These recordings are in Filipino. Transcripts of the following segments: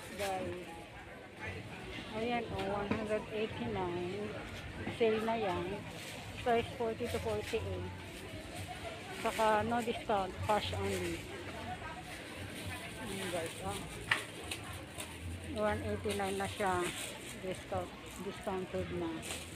guys. Ayan o, 189. Sale na yan. Size 40 to 48. Saka no discount, cash only. Ayan guys, 189 na siya. Discounted na.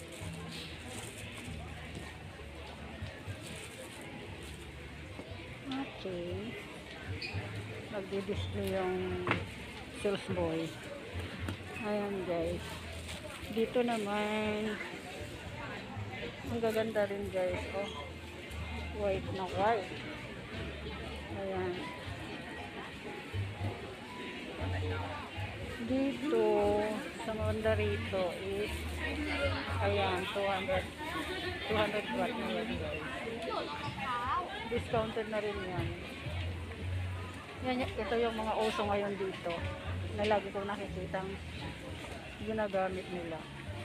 Okay. Magdi-display yung sales boy. Ayan guys. Dito naman ang gaganda rin guys. Oh. White na white. Ayan. Dito sa banda rito is ayan 200 watt na yan guys. Discounted na rin yan. Yan, ito yung mga uso ngayon dito na lagi kong nakikitang ginagamit nila.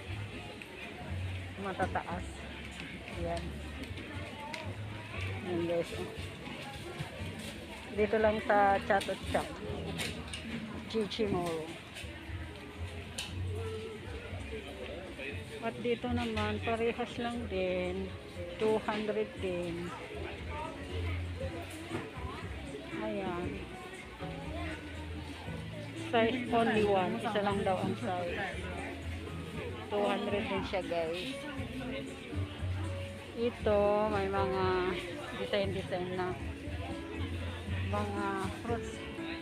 Matataas. Yan. Yan guys. Dito lang sa Chatot Shop. Chichimoro. At dito naman, parehas lang din. 200 din. Ayan. Size only one. Isa lang daw ang size. 200 din siya guys. Ito, may mga design na mga fruits.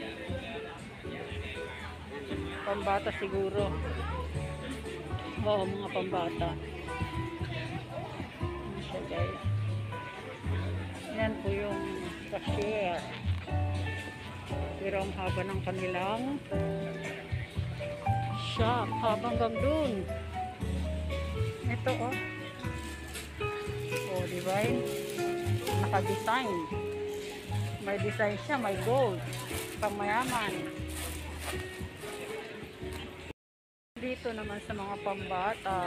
Pambata siguro. Oo, mga pambata. Ayan siya guys. Yan po yung cashier. Pero ang haba ng kanilang shop. Hanggang dun. Ito oh. Oh, diba? Naka-design. May design siya, may gold. Pamayaman. Dito naman sa mga pambata.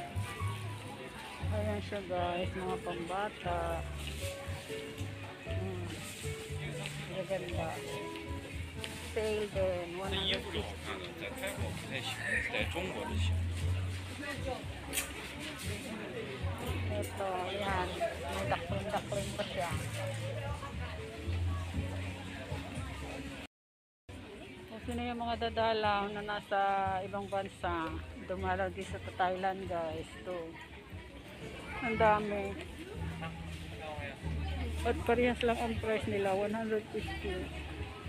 Ayan siya guys, mga pambata. Maganda. Sale din, 150. Ito, yan. May dakling pa siya. Kung sino yung mga dadalaw na nasa ibang bansa, dumalaw din sa Thailand guys. Ito. Ang dami. At parehas lang ang price nila, 150.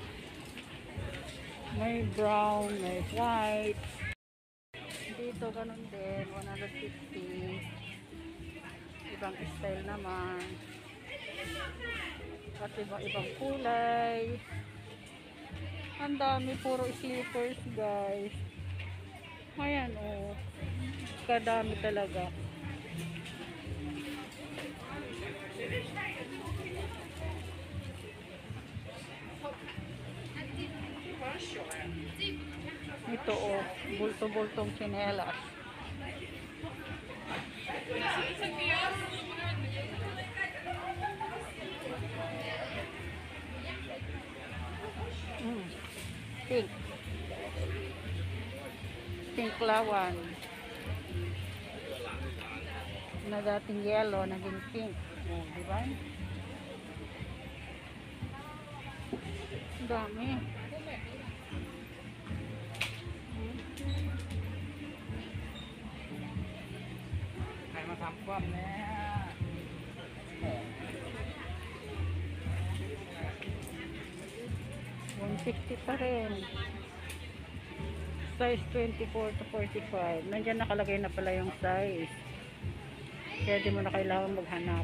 May brown, may white. Dito ganun din, 150. Ibang style naman. At ibang kulay. Ang dami, puro slippers guys. Ayan oh. Kadami talaga. Ito oh, bulto-bultong tsinelas. Pink. Pink lawan. Na dating yellow, naging pink. Oh, di ba? Dami. Ay, masampam na. 150 pa rin. Size 24 to 45. Nandiyan nakalagay na pala yung size. Kaya di mo na kailangan maghanap.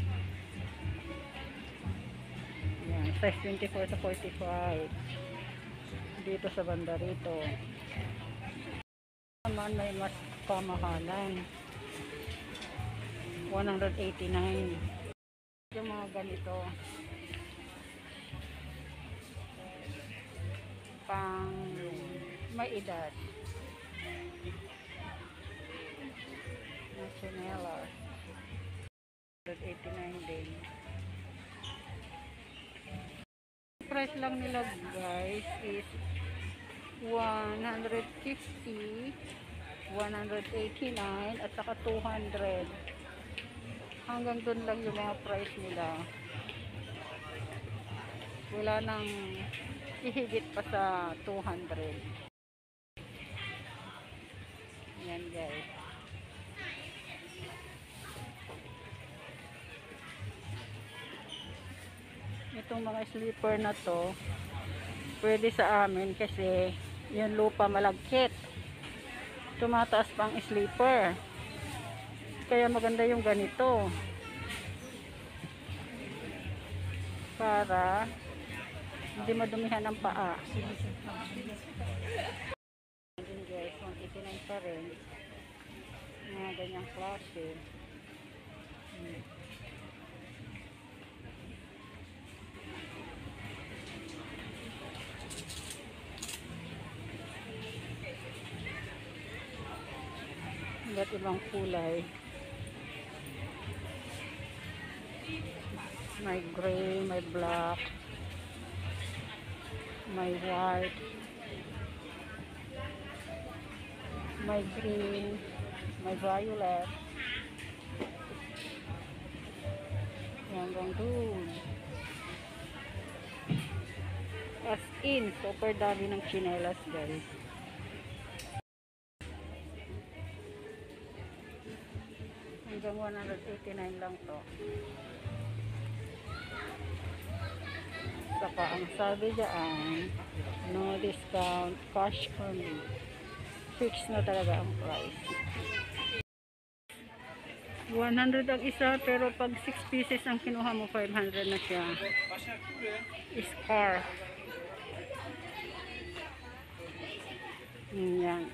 Yan, size 24 to 45. Dito sa banda rito. Naman may mas kamahalan. 189. Yung mga ganito. Pang may edad. Nationella. 189 din. Price lang nila guys is 150, 189 at saka 200. Hanggang doon lang yung mga price nila. Wala nang ihigit pa sa 200. Yan guys. Itong mga sleeper na to, pwede sa amin kasi yung lupa malagkit. Tumataas pang sleeper. Kaya maganda yung ganito. Para hindi madumihan ang paa. Ayan guys, 189 pa rin. Mga ganyang klase. Iba't ibang kulay. May gray, may black, may white, may green, may violet. Hanggang doon. As in, super dami ng chinelas guys. Hanggang 189 lang to. Saka ang sabi dyan, no discount, cash only. Fix na talaga ang price. 100 ang isa, pero pag 6 pieces ang kinuha mo, 500 na siya. Scar. Yan.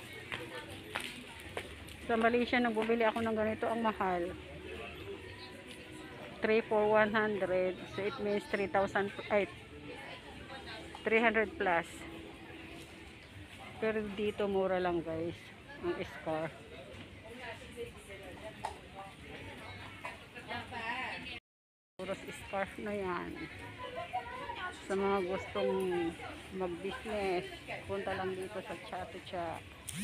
Sa Malaysia, nang bumili ako ng ganito, ang mahal. 3 for 100. So, it means 3,000, 300 plus. Pero dito, mura lang guys. Ang Scar. Puros scarf na yan. Sa mga gustong mag-business, punta lang dito sa Chatuchak.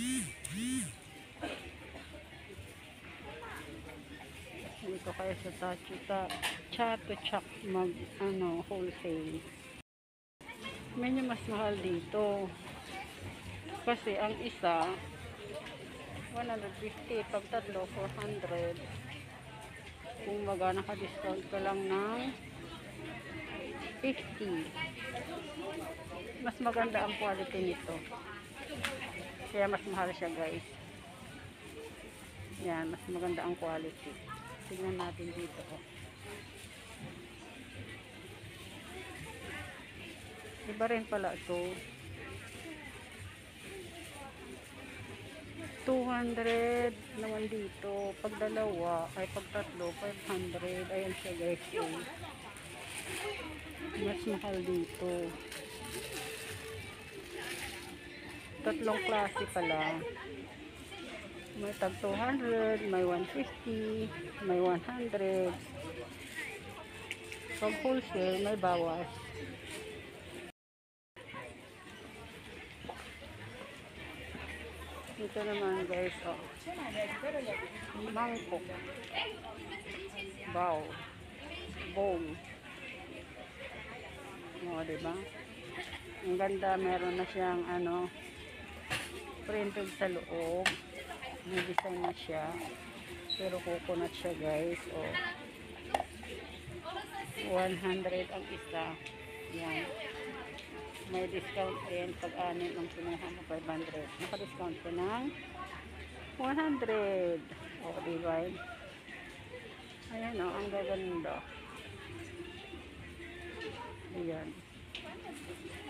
Dito kayo sa Chatuchak mag wholesale. Medyo mas mahal dito. Kasi ang isa 150, pag tatlo 400. Kung naka-discount ka lang ng 50. Mas maganda ang quality nito. Kaya mas mahal siya guys. Yan, mas maganda ang quality. Tingnan natin dito. Iba rin pala ito. 200 naman dito. Pag dalawa, ay pag tatlo, 500. Ayan siya guys. Mas mahal dito. Tatlong klase pala. May tag 200, may 150, may 100. Pag wholesale, may bawas. Ito naman guys, oh. Mangkok. Bow. Bowl. O, diba? Ang ganda, meron na siyang printed sa loob. May design na siya. Pero coconut siya guys, oh. 100 ang isa. Yan. May discount din pag anin ng kinuha mo 500. Naka-discount ko ng 100. O, diba? Ayan o, ang gaganda. Ayan.